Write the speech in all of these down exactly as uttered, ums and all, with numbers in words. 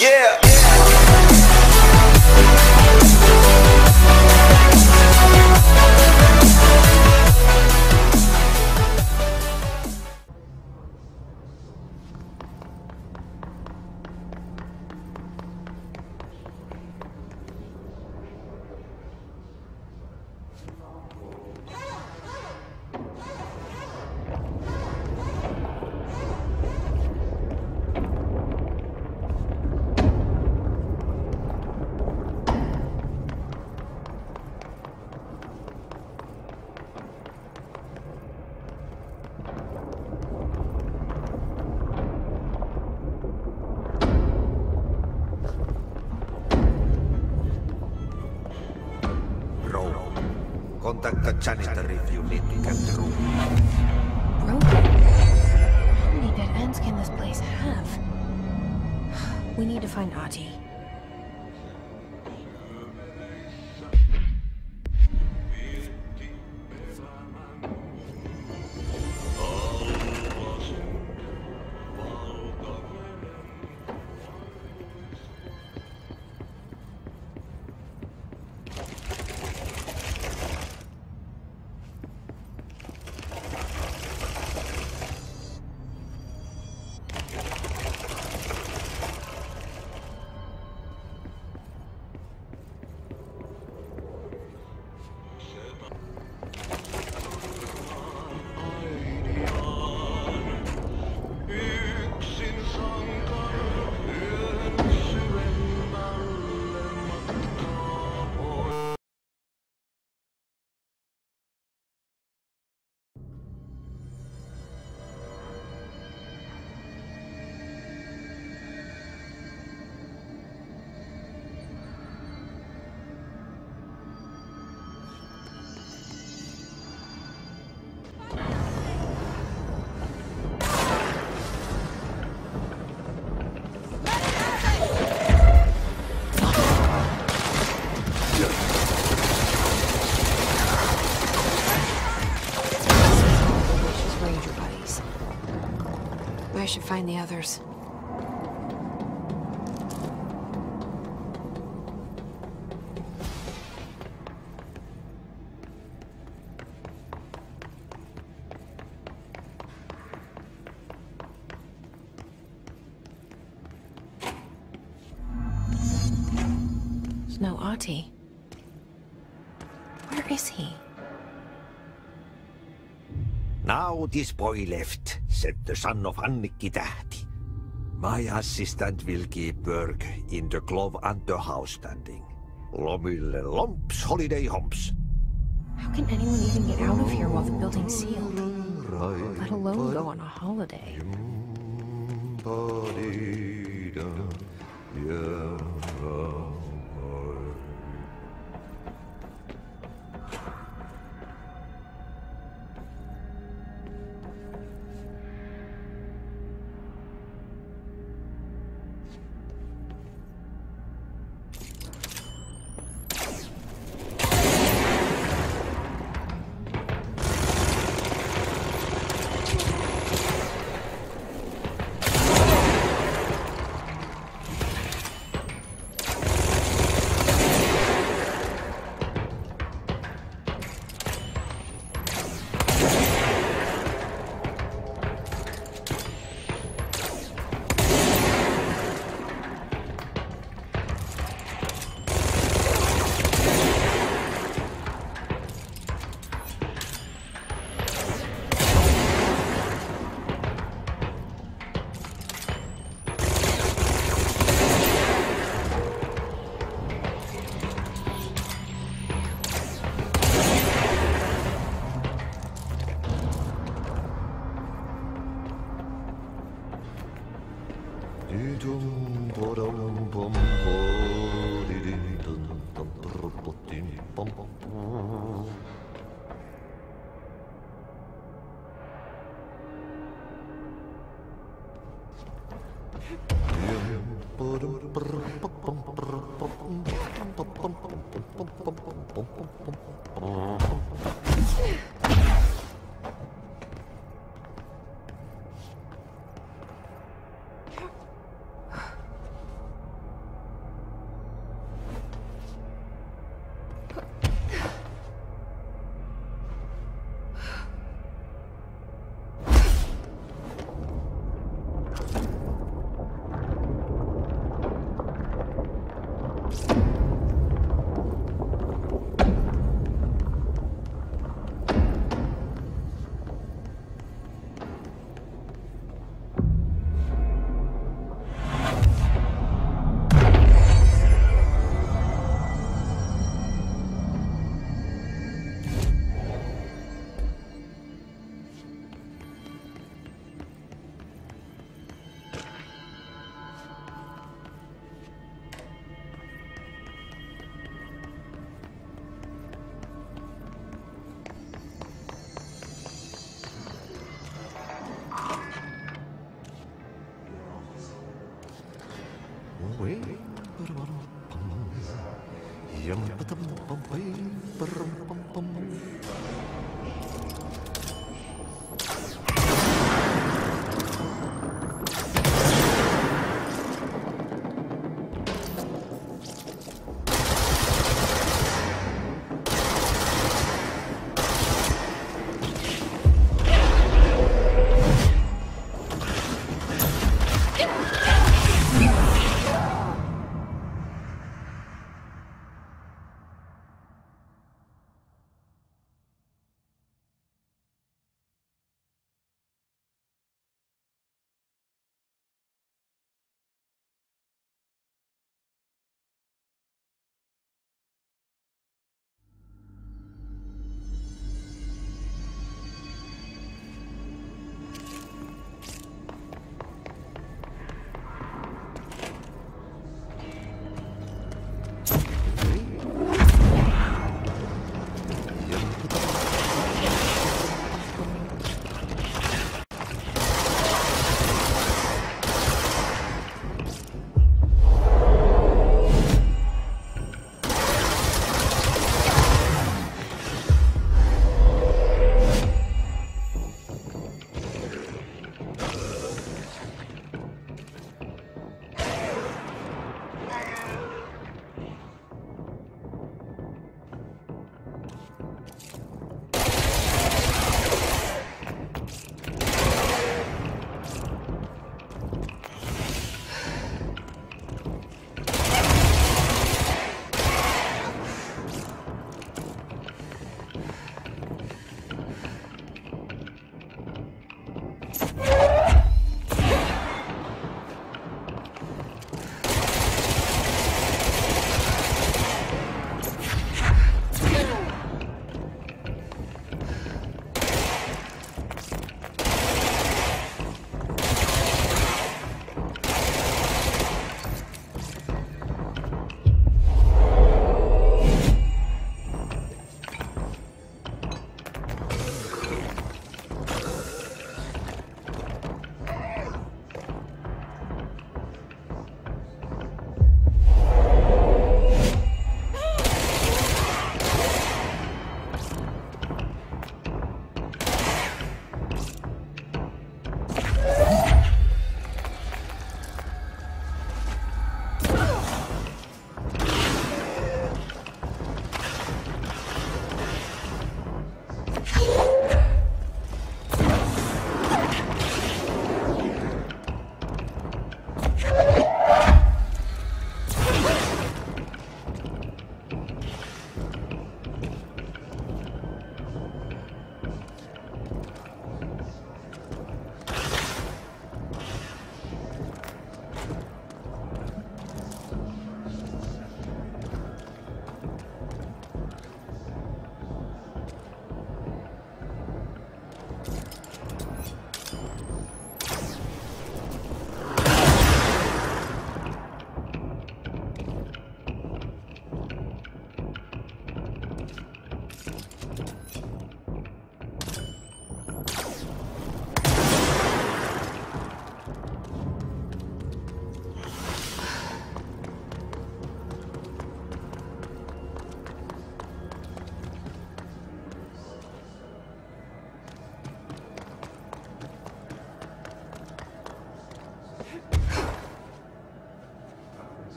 Yeah. Contact the janitor if you need to get through. Broken? How many dead ends can this place have? We need to find Ahti. I should find the others. There's no Ahti. Where is he? Now this boy left, said the son of Ahti the Janitor. My assistant will keep work in the glove and the house standing. Lomille lomps, holiday humps. How can anyone even get out of here while the building's sealed? Let alone go on a holiday.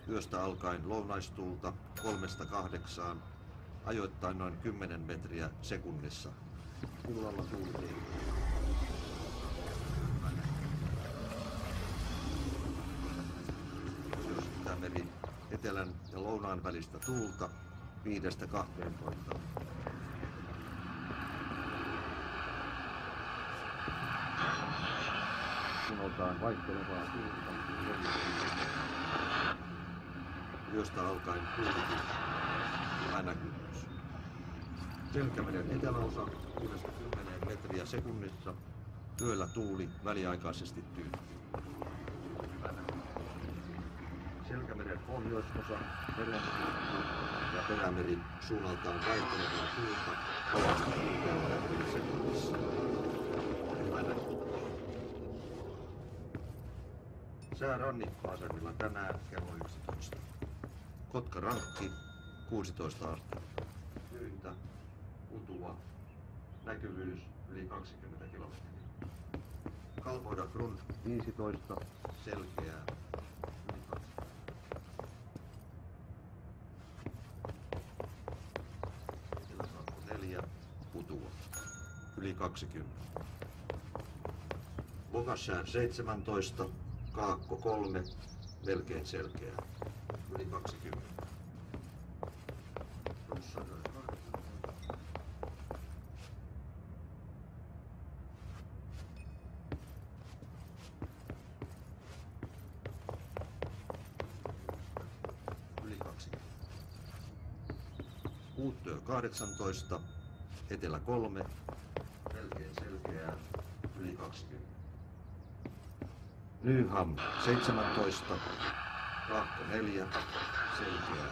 Yöstä alkaen lounaistuulta kolmesta kahdeksaan, ajoittain noin kymmenen metriä sekunnissa. Illalla tuuli. Itämeri, etelän ja lounaan välistä tuulta viidestä kahteentoista. Sunoltaan vaihtelevaa tuulta. Yöstä alkaen tuulikin änäkyvyys. Selkämeren eteläosa kuudesta kymmeneen metriä sekunnissa. Yöllä tuuli väliaikaisesti tyyntyy. Selkämeren pohjoisosa, merensuunta ja perämeri suunnaltaan vaihtelevaa tuulta kovasta kuuteen metriä sekunnissa. Sää rannikkoasemilla tänään kello yksitoista. Kotka rankki kuusitoista astetta. Tyyntä, utua, näkyvyys yli kaksikymmentä kilometriä. Kalvoida grund viisitoista, selkeää. neljä, utua, yli kaksikymmentä. Lokassään seitsemäntoista, kaakko kolme, melkein selkeää, yli kaksikymmentä. Yli kaksikymmentä. Uuttyö kahdeksantoista, etelä kolme, melkein selkeää, yli kaksikymmentä. Nyham seitsemäntoista, kaakko neljä, selkeää.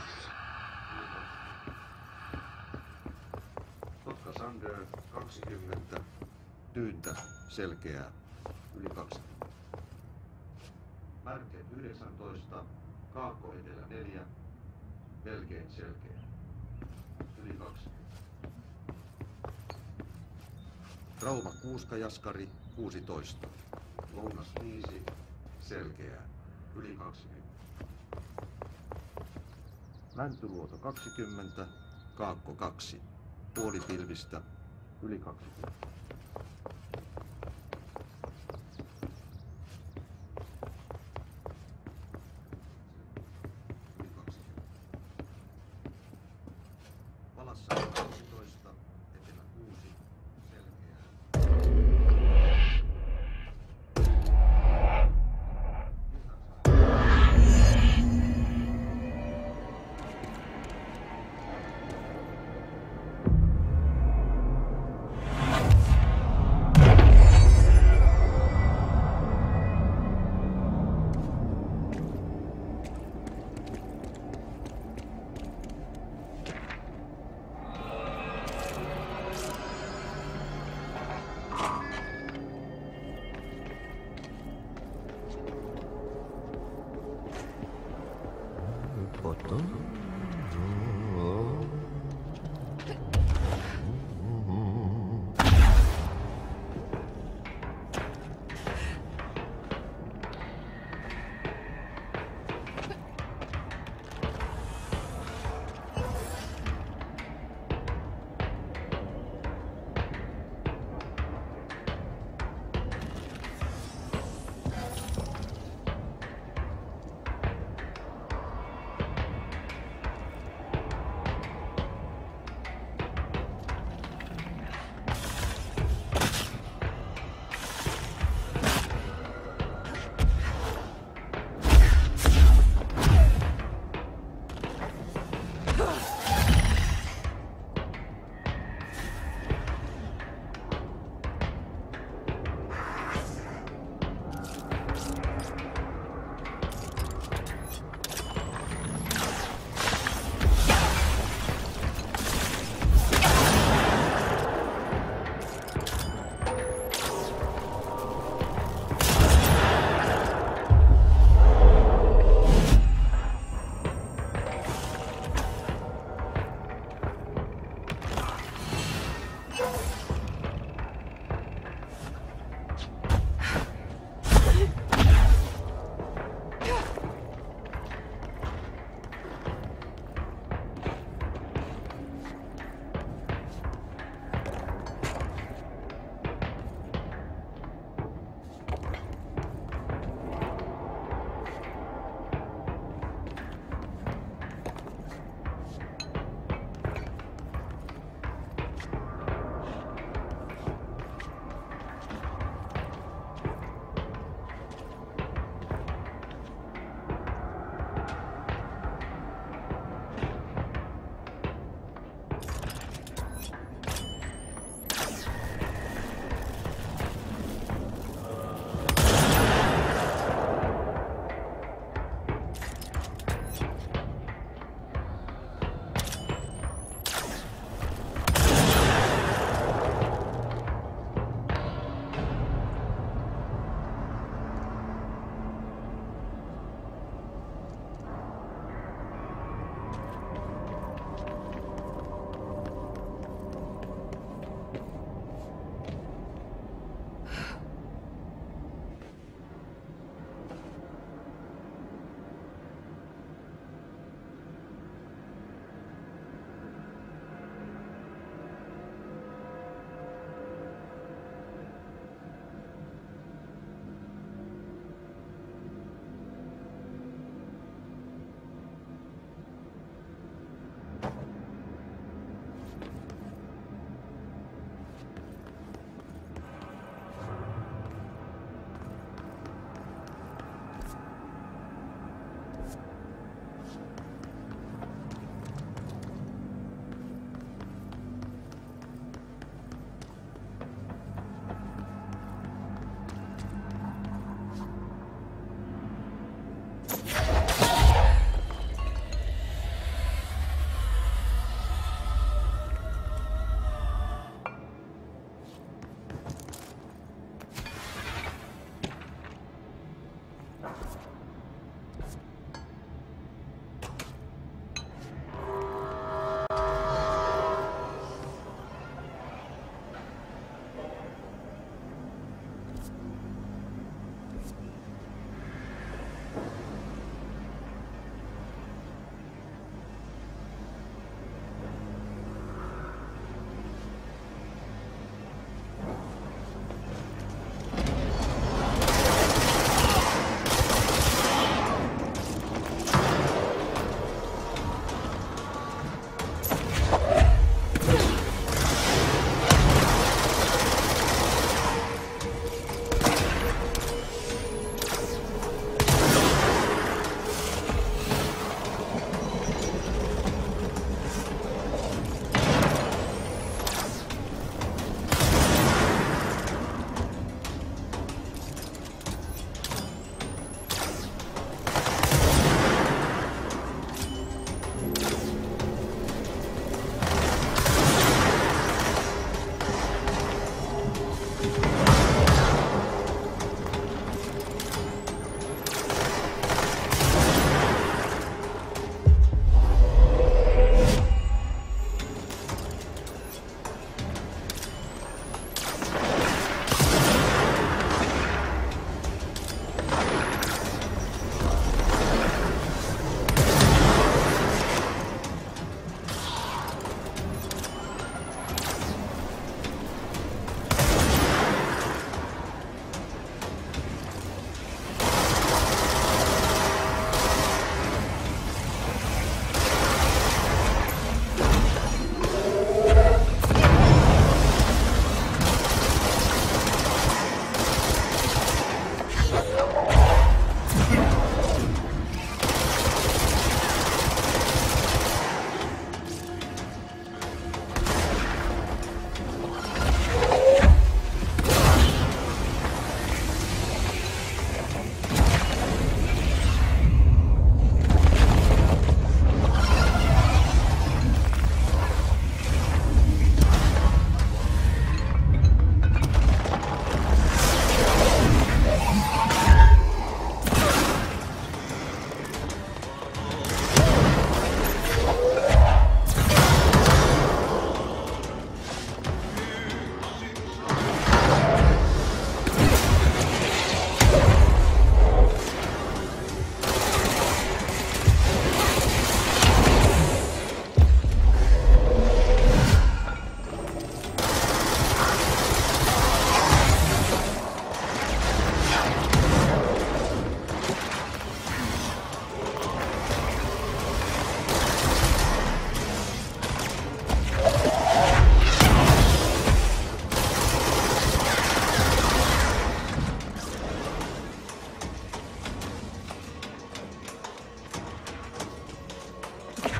Kotka Sander kaksikymmentä, tyyntä, selkeää, yli kaksikymmentä. Märket yhdeksäntoista, kaakko etelä neljä, melkein selkeää, yli kaksikymmentä. Rauma Kuuska-Jaskari kuusitoista, lounas viisi, selkeää, yli kaksikymmentä. Mäntyluoto kaksikymmentä, kaakko kaksi, puolipilvistä, yli kaksikymmentä. Yli kaksikymmentä. Valassa kaksitoista, etelä kuusi, selkeää.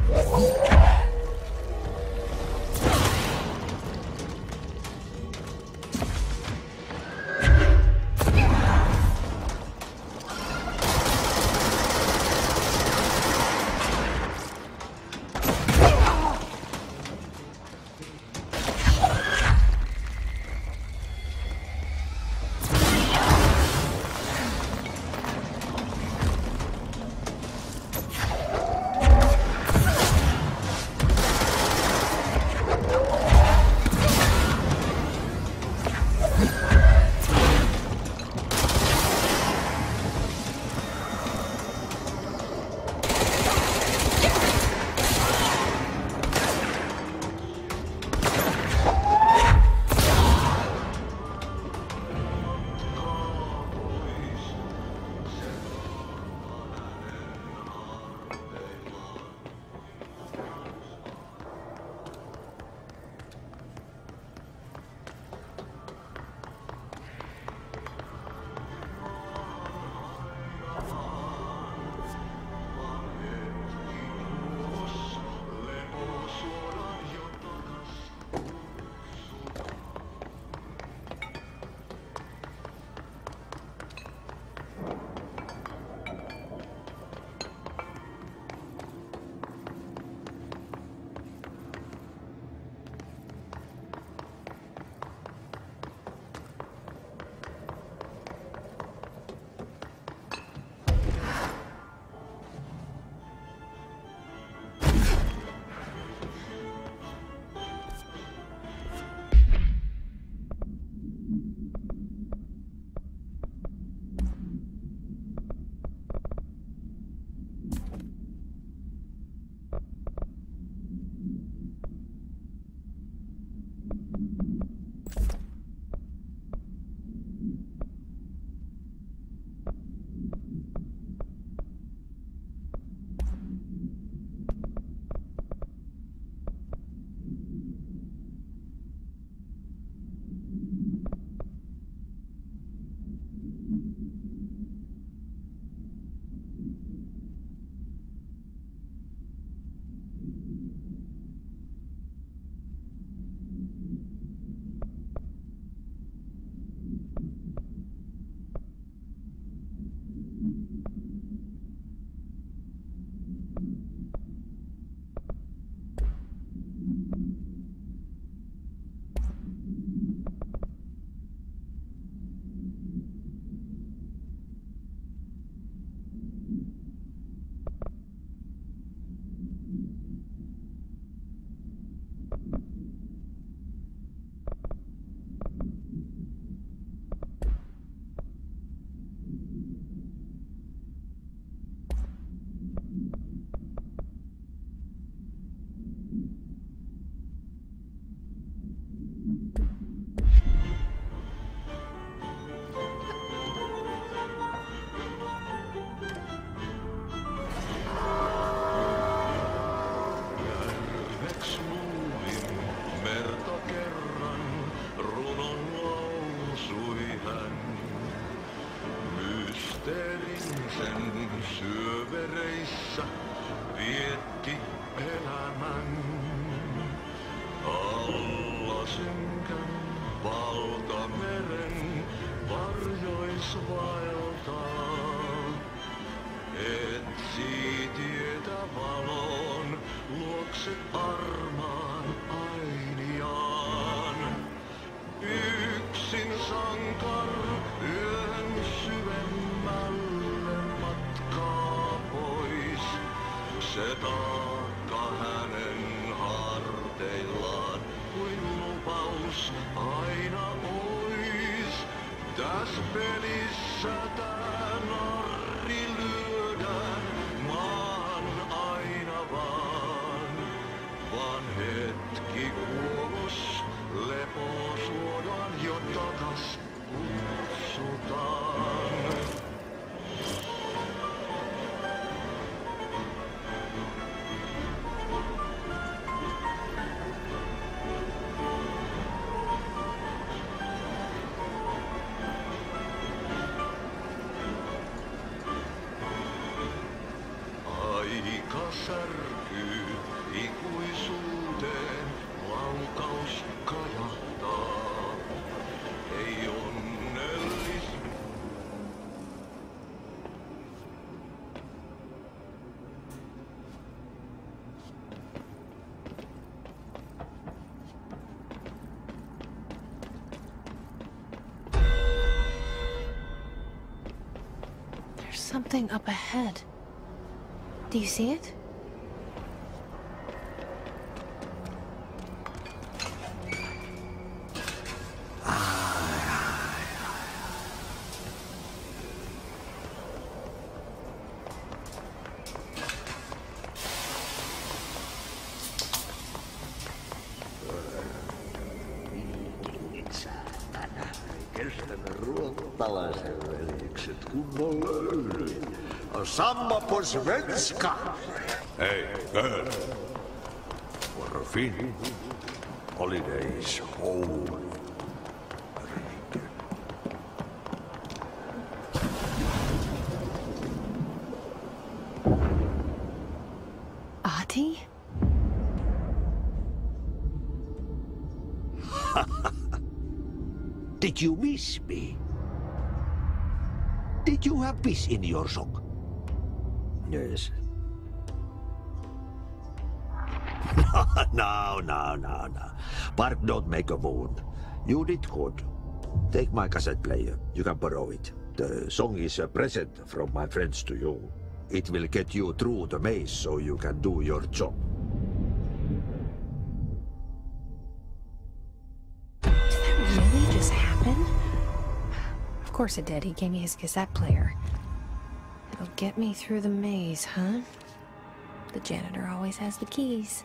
syövereissä vietti elämän. Alla synkän valtameren varjois vaeltaa. Etsii tietä valon luokse armaan ainiaan. Yksin sankar yön syvemmälle matkaa pois. Se taakka hänen harteillaan kuin lupaus aina ois. Täs pelissä tää narri lyödään maan aina vaan. Vaan hetki kuolos lepo suodaan jo takas kutsutaan. Aika särkyy rakkaus kajahtaa. Ei onnellis. There's something up ahead. Do you see it? Ruotsalaisen veljekset kunnolla yli. Samma på svenska! Hey, girl. For a Finn. Holidays home. Ahti? Did you miss me? Did you have peace in your song? Yes. no, no, no, no. Bark don't make a wound. You did good. Take my cassette player. You can borrow it. The song is a present from my friends to you. It will get you through the maze so you can do your job. Did that really just happen? Of course it did. He gave me his cassette player. It'll get me through the maze, huh? The janitor always has the keys.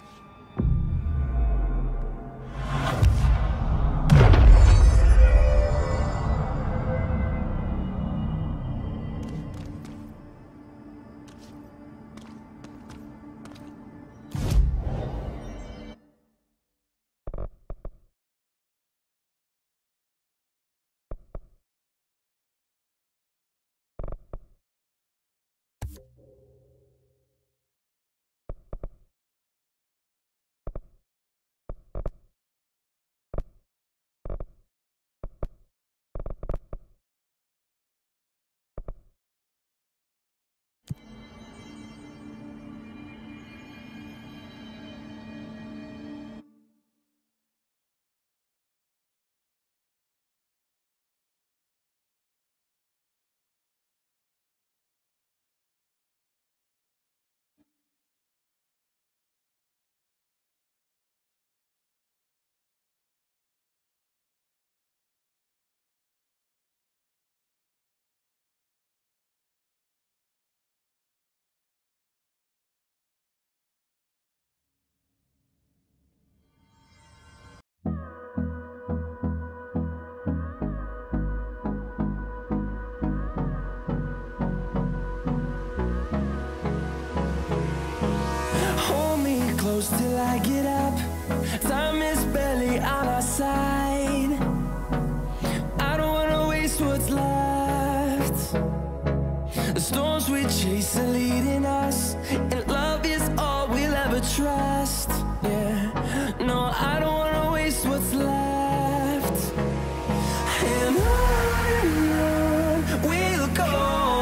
Till I get up, time is barely on our side. I don't wanna waste what's left. The storms we chase are leading us, and love is all we'll ever trust. Yeah, no, I don't wanna waste what's left. And on and on we'll go,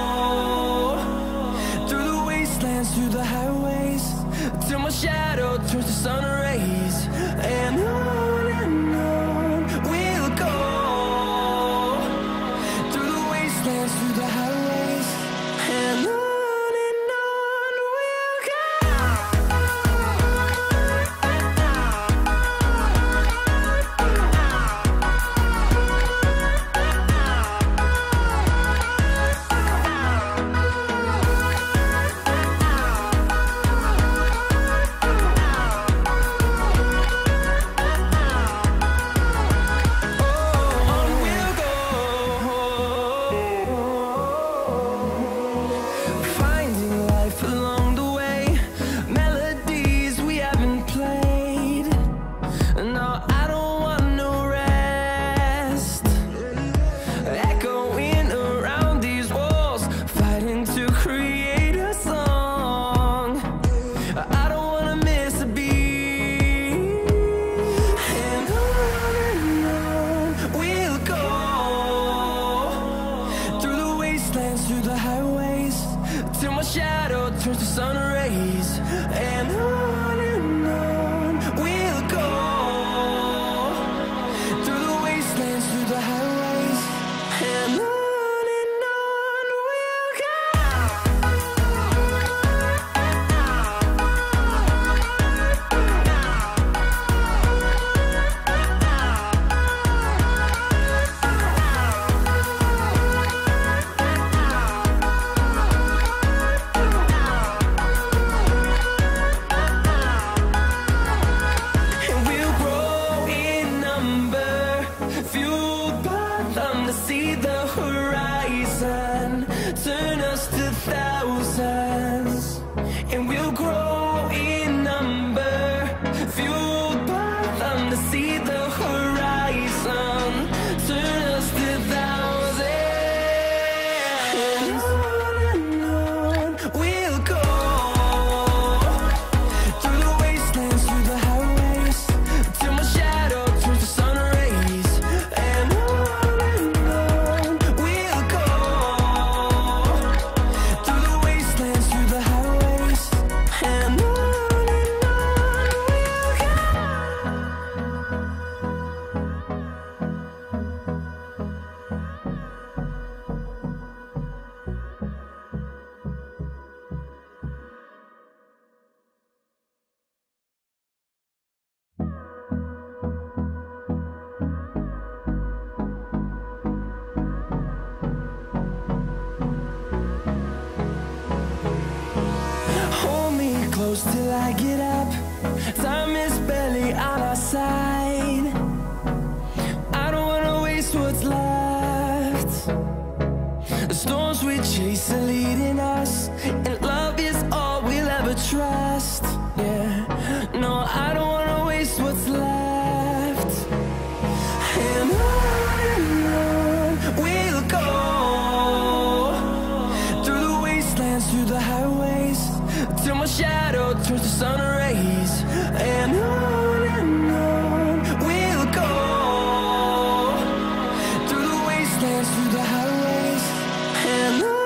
through the wastelands, through the highways, till my shadow turns to sun rays. And on and on we'll go, through the wastelands, through the highways. And on and on we'll rays, and on and on we'll go. Through the wastelands, through the highways, and on. Till I get up, time is barely on our side. I don't wanna waste what's left. The storms we chase are leading us, and love is all we'll ever trust. Yeah, no, I don't wanna waste what's left. And on and on we'll go, through the wastelands, through the highways, till my shadow turns to sun rays, and on and on we'll go, through the wastelands, through the highways, and on.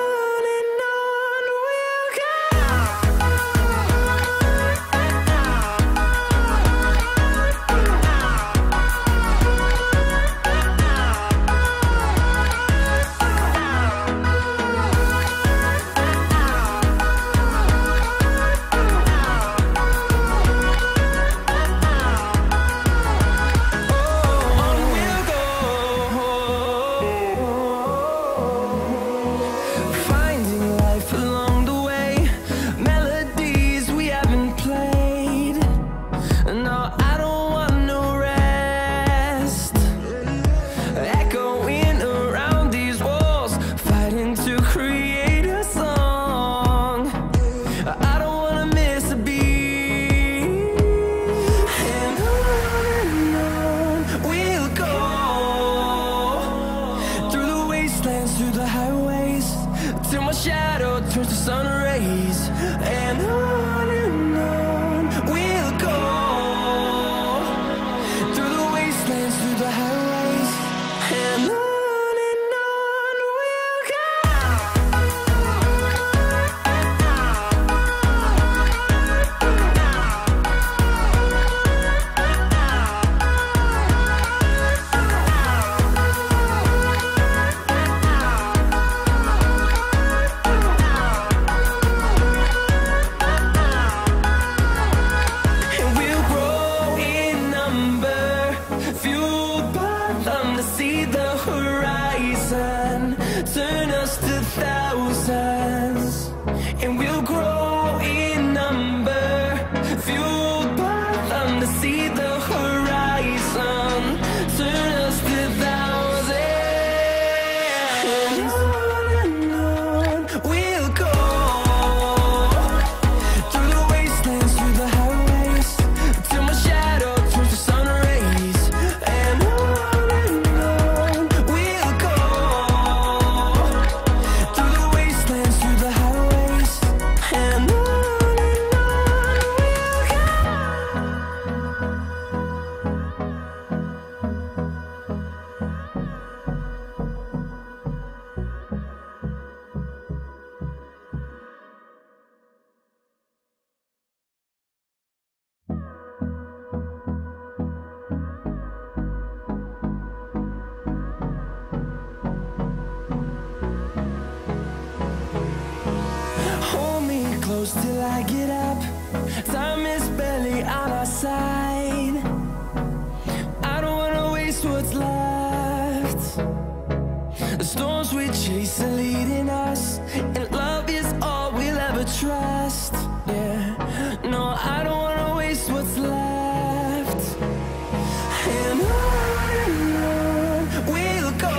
close till I get up. Time is barely on our side. I don't wanna waste what's left. The storms we chase are leading us, and love is all we'll ever trust. Yeah, no, I don't wanna waste what's left. And on and on we'll go,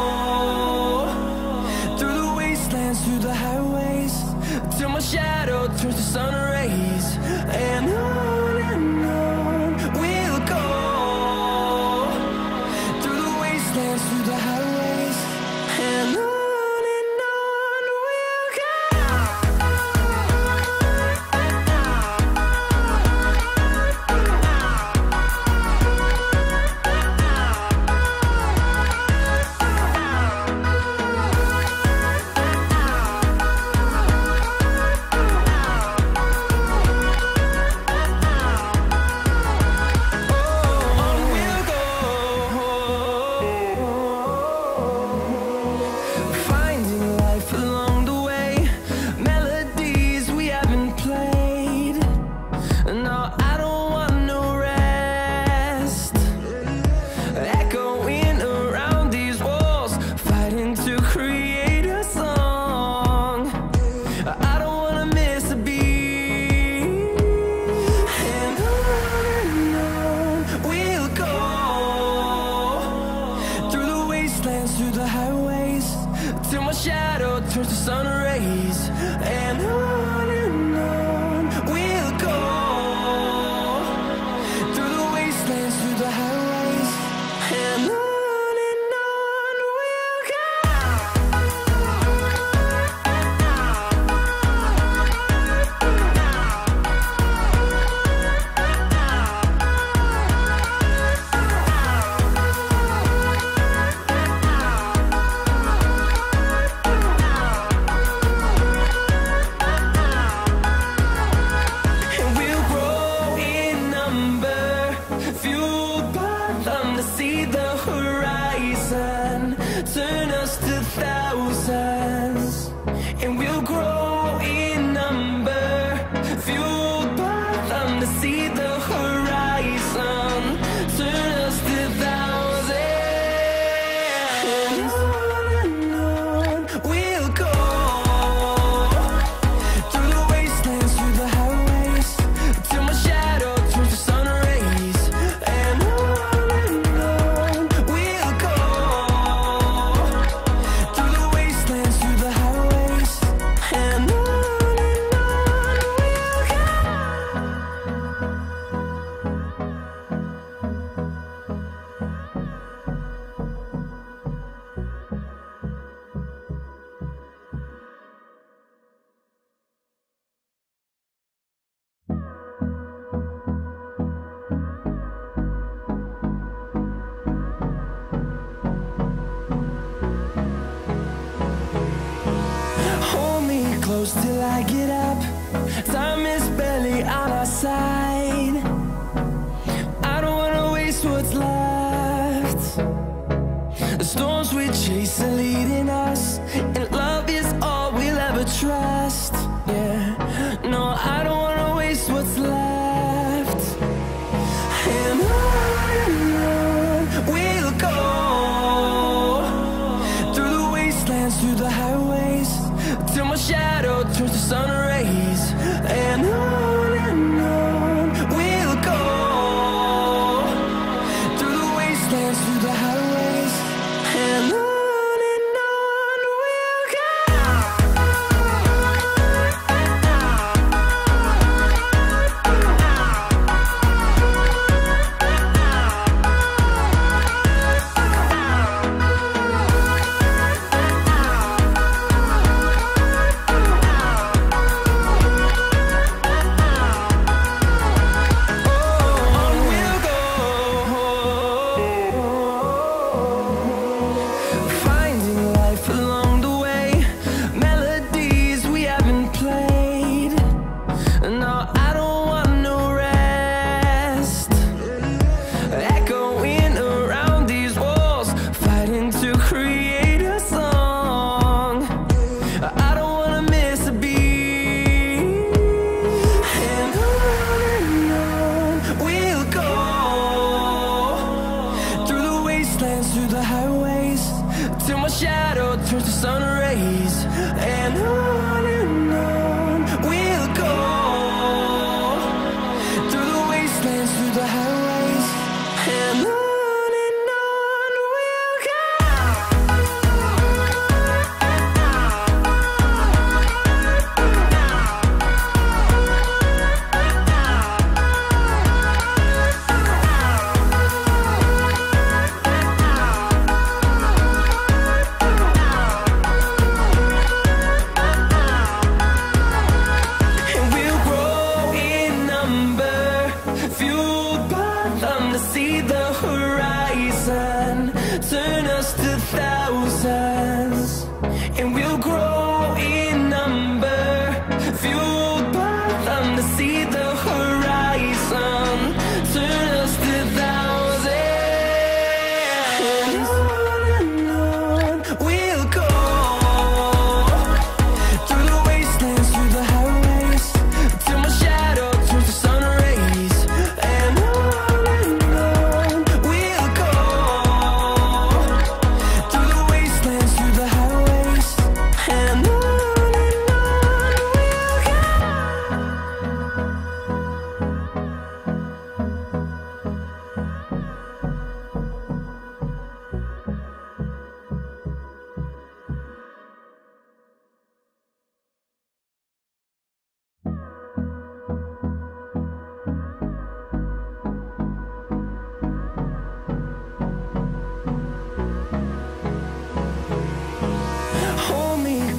through the wastelands, through the highways, till my shadow turns to sun rays. And on and on we'll go, through the wastelands, through the highways, and on and on we'll go. Through the highways, till my shadow turns to sun rays. And on and on we'll go, through the wastelands, through the highways, and on and on we'll go. Turn us to thousands, and we'll grow in number, fueled by them to see the horizon. Turn us to thousands, and on and on we'll go, through the wastelands, through the highways, till my shadow turns to sun rays. And on and on we'll go, through the wastelands, through the highways, and on and on we'll go. Hold me close till I get up. Time is barely on our side. I don't wanna waste what's left. The storms we chase are leading us, and love is all we'll ever trust. Yeah, no, I don't wanna waste what's left. And on and on we'll go, through the wastelands, through the highways, till my shadow turns to sun rays. And on and on we'll go, through the wastelands, through the highways, and on and on we'll go. I don't wanna miss a beat.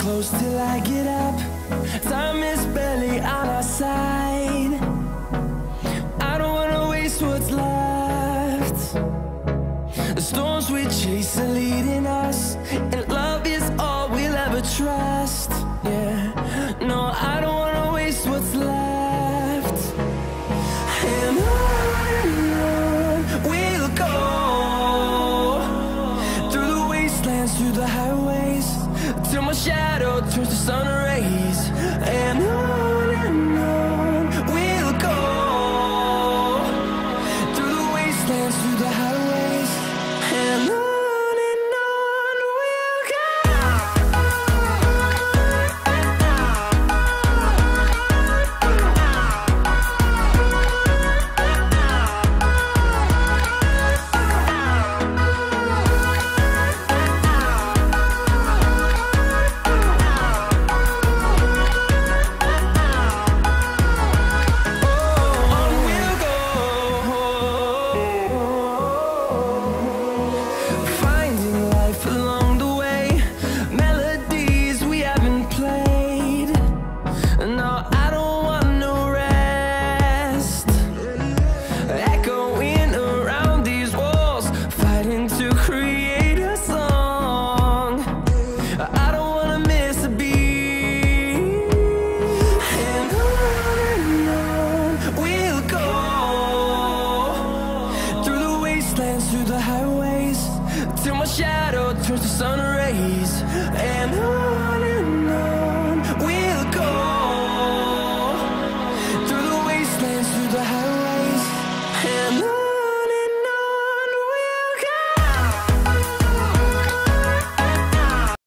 close till I get up. Time is barely on our side. I don't wanna waste what's left. The storms we chase are leading us, and love is all we'll ever trust. Yeah, no, I don't wanna waste what's left. And on and on we'll go, through the wastelands, through the highways, till my shadow turns to sun rays. And on and on we'll go, through the wastelands, through the highways, and on. Through the highways, till my shadow turns to sun rays. And on